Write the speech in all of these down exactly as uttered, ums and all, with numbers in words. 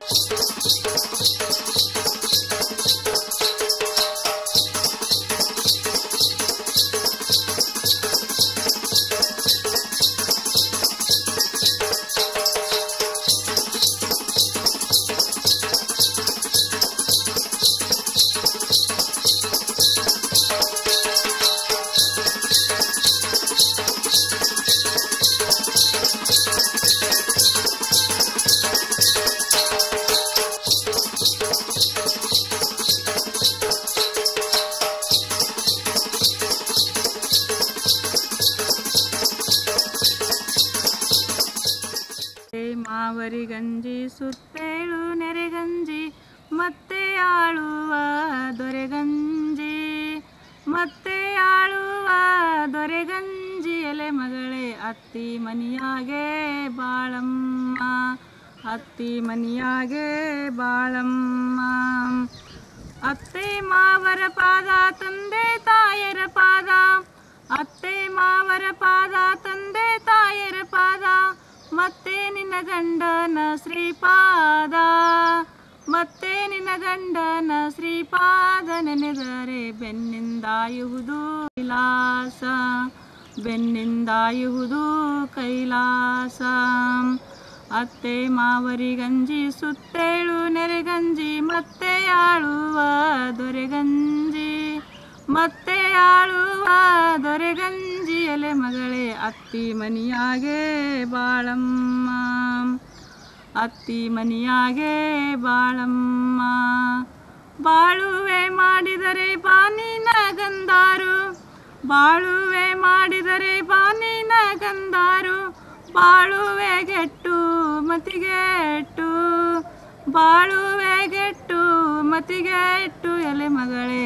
ಮಾವರಿ ಗಂಜಿ ಸುತ್ತೇಳು ನೆರೆಗಂಜಿ ಮತ್ತೆ ಆಳುವ ದೊರೆಗಂಜಿ ಮತ್ತೆ ಆಳುವ ದೊರೆಗಂಜಿ ಎಲೆ ಮಗಳೇ ಅತ್ತಿ ಮನಿಯಾಗೆ ಬಾಳಮ್ಮ ಅತ್ತಿ ಮನಿಯಾಗೆ ಬಾಳಮ್ಮ ಅತ್ತೆ ಮಾವರ ಪಾದ ತಂದೆ ತಾಯರ ಪಾದ ಅತ್ತೆ ಮಾವರ ಪಾದ ತಂದೆ ತಾಯರ ಪಾದ ಮತ್ತೆ ನಿನ್ನ ಗಂಡನ ಶ್ರೀಪಾದ ಮತ್ತೆ ನಿನ್ನ ಗಂಡನ ಶ್ರೀಪಾದ ನೆನೆದರೆ ಬೆನ್ನಿಂದಾಯುವುದು ಕೈಲಾಸ ಬೆನ್ನಿಂದಾಯುವುದು ಕೈಲಾಸ ಅತ್ತೆ ಮಾವರಿ ಗಂಜಿ ಸುತ್ತೇಳು ನೆರೆಗಂಜಿ ಮತ್ತೆ ಆಳುವ ದೊರೆಗಂಜಿ ಮತ್ತೆ ಆಳುವ ದೊರೆಗಂಜಿ ಎಲೆ ಮಗಳೇ ಅತ್ತಿ ಮನಿಯಾಗೆ ಬಾಳಮ್ಮ ಅತ್ತಿ ಮನಿಯಾಗೆ ಬಾಳಮ್ಮ ಬಾಳುವೆ ಮಾಡಿದರೆ ಬಾನಿನ ಗಂಧಾರು ಬಾಳುವೆ ಮಾಡಿದರೆ ಬಾನಿನ ಗಂಧಾರು ಬಾಳುವೆ ಗೆಟ್ಟು ಮತಿಗೆಟ್ಟು ಬಾಳುವೆ ಗೆಟ್ಟು ಮತಿಗೆಟ್ಟು ಎಲೆ ಮಗಳೇ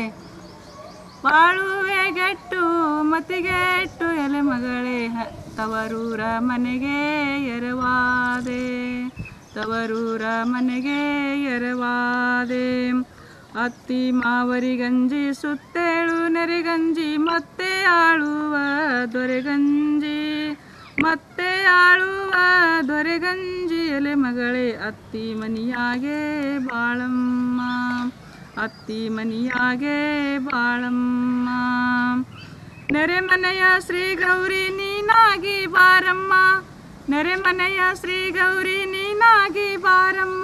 ಬಾಳುವೆ ಗೆಟ್ಟು ಮತಿಗೆಟ್ಟು ಎಲೆ ಮಗಳೇ ತವರೂರ ಮನೆಗೆ ಎರವಾದೆ ತವರೂರ ಮನೆಗೆ ಎರವಾದೆ ಅತ್ತಿ ಮಾವರಿ ಗಂಜಿ ಸುತ್ತೇಳು ನೆರೆಗಂಜಿ ಮತ್ತೆ ಆಳುವ ದೊರೆಗಂಜಿ ಮತ್ತೆ ಆಳುವ ದೊರೆಗಂಜಿ ಎಲೆ ಮಗಳೇ ಅತ್ತಿ ಮನಿಯಾಗೆ ಬಾಳಮ್ಮ ಅತ್ತಿ ಮನಿಯಾಗೆ ಬಾಳಮ್ಮ ನೆರೆಮನೆಯ ಶ್ರೀ ಗೌರಿ ನೀನಾಗಿ ಬಾರಮ್ಮ ನೆರೆಮನೆಯ ಶ್ರೀ ಗೌರಿ ನೀನಾಗಿ ಬಾರಮ್ಮ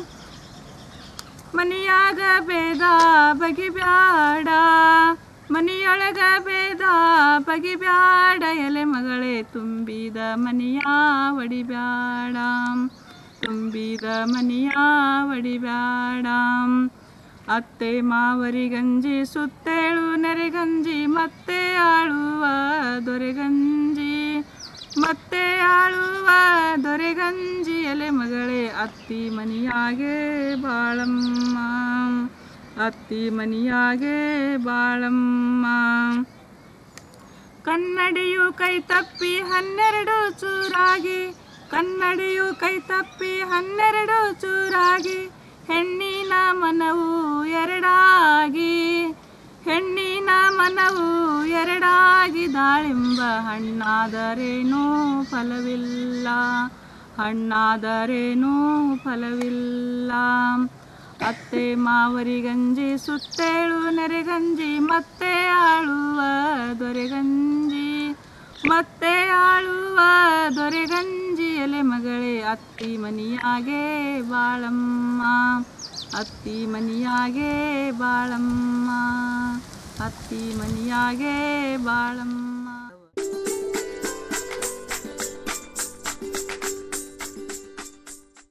ಮನಿಯಾಗ ಬೇದ ಬಗಿಬ್ಯಾಡ ಮನಿಯೊಳಗ ಬೇದ ಬಗಿಬ್ಯಾಡ ಎಲೆ ಮಗಳೇ ತುಂಬಿದ ಮನಿಯ ಒಡಿಬ್ಯಾಡ ತುಂಬಿದ ಮನಿಯ ಒಡಿಬ್ಯಾಡ ಅತ್ತೆ ಮಾವರಿ ಗಂಜಿ ಸುತ್ತೇಳು ನೆರೆಗಂಜಿ ಮತ್ತೆ ಆಳುವ ದೊರೆಗಂಜಿ ಮತ್ತೆ ಆಳುವ ದೊರೆಗಂಜಿ ಎಲೆ ಮಗಳೇ ಅತ್ತಿ ಮನಿಯಾಗೆ ಬಾಳಮ್ಮ ಅತ್ತಿ ಮನಿಯಾಗೆ ಬಾಳಮ್ಮ ಕನ್ನಡಿಯು ಕೈ ತಪ್ಪಿ ಹನ್ನೆರಡು ಚೂರಾಗಿ ಕನ್ನಡಿಯು ಕೈ ತಪ್ಪಿ ಹನ್ನೆರಡು ಚೂರಾಗಿ ಹೆಣ್ಣಿನ ಮನವು ಎರಡಾಗಿ ಹೆಣ್ಣಿನ ಮನವು ಎರಡಾಗಿ ದಾಳಿಂಬ ಹಣ್ಣಾದರೇನೂ ಫಲವಿಲ್ಲ ಹಣ್ಣಾದರೇನೂ ಫಲವಿಲ್ಲ ಅತ್ತೆ ಮಾವರಿ ಗಂಜಿ ಸುತ್ತೇಳು ನೆರೆಗಂಜಿ ಮತ್ತೆ ಆಳುವ ದೊರೆಗಂಜಿ ಮತ್ತೆ ಆಳುವ ದೊರೆಗಂಜಿ ಎಲೆ ಮಗಳೇ ಅತ್ತಿ ಮನಿಯಾಗೆ ಬಾಳಮ್ಮ ಅತ್ತಿ ಮನಿಯಾಗೆ ಬಾಳಮ್ಮ ಅತ್ತಿ ಮನಿಯಾಗೆ ಬಾಳಮ್ಮ.